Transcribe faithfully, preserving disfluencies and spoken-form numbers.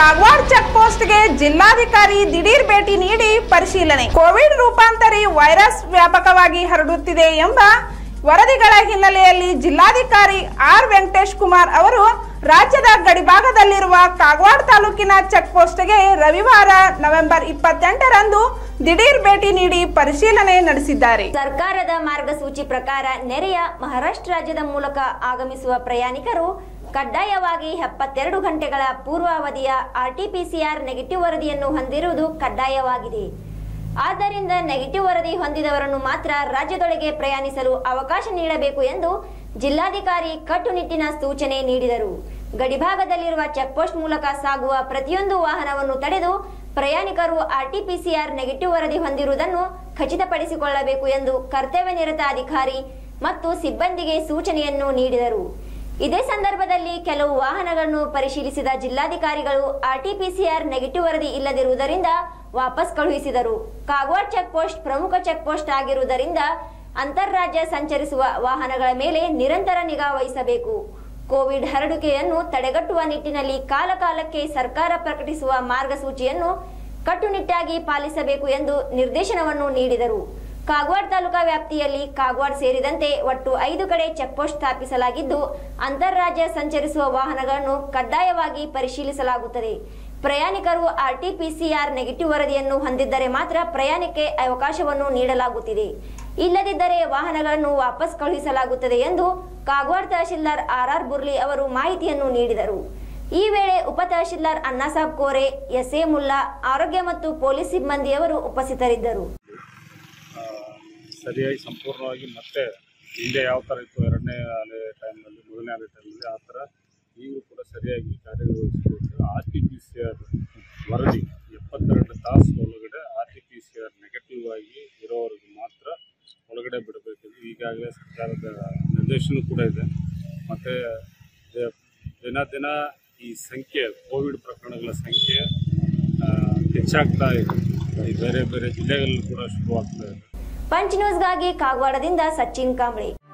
Kagwad check ಪೋಸ್ಟ್ಗೆ ಜಿಲ್ಲಾಧಿಕಾರಿ ದಿಢೀರ್ ಭೇಟಿ ನೀಡಿ ಪರಿಶೀಲನೆ. ಕೋವಿಡ್ ರೂಪಾಂತರಿ ವೈರಸ್ ವ್ಯಾಪಕವಾಗಿ ಹರಡುತ್ತಿದೆ ಎಂಬ ವರದಿಗಳ ಹಿನ್ನೆಲೆಯಲ್ಲಿ ಜಿಲ್ಲಾಧಿಕಾರಿ ಆರ್ ವೆಂಕಟೇಶ್ ಕುಮಾರ್ ಅವರು ರಾಜ್ಯದ ಗಡಿಭಾಗದಲ್ಲಿರುವ ಕಾಗವಾಡ ತಾಲೂಕಿನ ಚೆಕ್ ಪೋಸ್ಟ್ಗೆ ರವಿವಾರ ನವೆಂಬರ್ ಇಪ್ಪತ್ತೆಂಟರಂದು ದಿಢೀರ್ ಭೇಟಿ ನೀಡಿ ಪರಿಶೀಲನೆ ನಡೆಸಿದ್ದಾರೆ. ಸರ್ಕಾರದ ಮಾರ್ಗಸೂಚಿ ಪ್ರಕಾರ ನೆರೆಯ ಮಹಾರಾಷ್ಟ್ರ ರಾಜ್ಯದ ಮೂಲಕ ಆಗಮಿಸುವ ಪ್ರಯಾಣಿಕರು ಕಡ್ಡಾಯವಾಗಿ ಎಪ್ಪತ್ತೆರಡು ಗಂಟೆಗಳ ಪೂರ್ವಾವಧಿಯ ಆರ್ಟಿಪಿಸಿಆರ್ ನೆಗೆಟಿವ್ ವರದಿಯನ್ನು ಹೊಂದಿರುವುದು ಕಡ್ಡಾಯವಾಗಿದೆ. ಆದ್ದರಿಂದ ನೆಗೆಟಿವ್ ವರದಿ ಹೊಂದಿದವರನ್ನು ಮಾತ್ರ ರಾಜ್ಯದೊಳಗೆ ಪ್ರಯಾಣಿಸಲು ಅವಕಾಶ ನೀಡಬೇಕು ಎಂದು ಜಿಲ್ಲಾಧಿಕಾರಿ ಕಟ್ಟುನಿಟ್ಟಿನ ಸೂಚನೆ ನೀಡಿದರು. ಗಡಿಭಾಗದಲ್ಲಿರುವ ಚೆಕ್ಪೋಸ್ಟ್ ಮೂಲಕ ಸಾಗುವ ಪ್ರತಿಯೊಂದು ವಾಹನವನ್ನು ತಡೆದು ಪ್ರಯಾಣಿಕರು ಆರ್ಟಿಪಿಸಿಆರ್ ನೆಗೆಟಿವ್ ವರದಿ ಹೊಂದಿರುವುದನ್ನು ಖಚಿತಪಡಿಸಿಕೊಳ್ಳಬೇಕು ಎಂದು ಕರ್ತವ್ಯ ನಿರತ ಅಧಿಕಾರಿ ಮತ್ತು ಸಿಬ್ಬಂದಿಗೆ ಸೂಚನೆಯನ್ನು ನೀಡಿದರು. ಇದೇ ಸಂದರ್ಭದಲ್ಲಿ ಕೆಲವು ವಾಹನಗಳನ್ನು ಪರಿಶೀಲಿಸಿದ ಜಿಲ್ಲಾಧಿಕಾರಿಗಳು ಆರ್ಟಿಪಿಸಿಆರ್ ನೆಗೆಟಿವ್ ವರದಿ ಇಲ್ಲದಿರುವುದರಿಂದ ವಾಪಸ್ ಕಳುಹಿಸಿದರು. ಕಾಗವಾಡ ಚೆಕ್ ಪೋಸ್ಟ್ ಪ್ರಮುಖ ಚೆಕ್ ಪೋಸ್ಟ್ ಆಗಿರುವುದರಿಂದ ಅಂತಾರಾಜ್ಯ ಸಂಚರಿಸುವ ವಾಹನಗಳ ಮೇಲೆ ನಿರಂತರ ನಿಗಾ ವಹಿಸಬೇಕು. ಕೋವಿಡ್ ಹರಡುವಿಕೆಯನ್ನು ತಡೆಗಟ್ಟುವ ನಿಟ್ಟಿನಲ್ಲಿ ಕಾಲಕಾಲಕ್ಕೆ ಸರ್ಕಾರ ಪ್ರಕಟಿಸುವ ಮಾರ್ಗಸೂಚಿಯನ್ನು ಕಟ್ಟುನಿಟ್ಟಾಗಿ ಪಾಲಿಸಬೇಕು ಎಂದು ನಿರ್ದೇಶನವನ್ನು ನೀಡಿದರು. ಕಾಗವಾಡ ತಾಲೂಕಾ ವ್ಯಾಪ್ತಿಯಲ್ಲಿ ಕಾಗವಾಡ ಸೇರಿದಂತೆ ಒಟ್ಟು ಐದು ಕಡೆ ಚೆಕ್ಪೋಸ್ಟ್ ಸ್ಥಾಪಿಸಲಾಗಿದ್ದು ಅಂತಾರಾಜ್ಯ ಸಂಚರಿಸುವ ವಾಹನಗಳನ್ನು ಕಡ್ಡಾಯವಾಗಿ ಪರಿಶೀಲಿಸಲಾಗುತ್ತದೆ. ಪ್ರಯಾಣಿಕರು ಆರ್ಟಿಪಿಸಿಆರ್ ನೆಗೆಟಿವ್ ವರದಿಯನ್ನು ಹೊಂದಿದ್ದರೆ ಮಾತ್ರ ಪ್ರಯಾಣಕ್ಕೆ ಅವಕಾಶವನ್ನು ನೀಡಲಾಗುತ್ತಿದೆ. ಇಲ್ಲದಿದ್ದರೆ ವಾಹನಗಳನ್ನು ವಾಪಸ್ ಕಳುಹಿಸಲಾಗುತ್ತದೆ ಎಂದು ಕಾಗವಾಡ ತಹಶೀಲ್ದಾರ್ ಆರ್ ಆರ್ ಬುರ್ಲಿ ಅವರು ಮಾಹಿತಿಯನ್ನು ನೀಡಿದರು. ಈ ವೇಳೆ ಉಪ ತಹಶೀಲ್ದಾರ್ ಅಣ್ಣಾಸಾಬ್ ಕೋರೆ, ಎಸ್ ಎ ಮುಲ್ಲಾ, ಆರೋಗ್ಯ ಮತ್ತು ಪೊಲೀಸ್ ಸಿಬ್ಬಂದಿಯವರು ಉಪಸ್ಥಿತರಿದ್ದರು. ಸರಿಯಾಗಿ ಸಂಪೂರ್ಣವಾಗಿ ಮತ್ತೆ ಹಿಂದೆ ಯಾವ ಥರ ಇತ್ತು ಎರಡನೇ ಅಲೆ ಟೈಮ್ನಲ್ಲಿ ಮೊದಲನೇ ಅಲೆ ಟೈಮ್ನಲ್ಲಿ ಆ ಥರ ಈಗಲೂ ಕೂಡ ಸರಿಯಾಗಿ ಕಾರ್ಯನಿರ್ವಹಿಸಬೇಕು. R T P C R ವರದಿ ಎಪ್ಪತ್ತೆರಡು ತಾಸು ಒಳಗಡೆ R T P C R negative ಆಗಿ ಇರೋವರೆಗೂ ಮಾತ್ರ ಒಳಗಡೆ ಬಿಡಬೇಕೆಂದು ಈಗಾಗಲೇ ಸರ್ಕಾರದ ನಿರ್ದೇಶನ ಕೂಡ ಇದೆ. ಮತ್ತು ದಿನ ದಿನ ಈ ಸಂಖ್ಯೆ ಕೋವಿಡ್ ಪ್ರಕರಣಗಳ ಸಂಖ್ಯೆ ಹೆಚ್ಚಾಗ್ತಾ ಇದೆ. ಈ ಬೇರೆ ಬೇರೆ ಜಿಲ್ಲೆಗಳಲ್ಲಿ ಕೂಡ ಶುರುವಾಗ್ತಾ ಇದೆ. ಪಂಚ್ ನ್ಯೂಸ್ಗಾಗಿ ಕಾಗವಾಡದಿಂದ ಸಚಿನ್ ಕಾಂಬ್ಳೆ.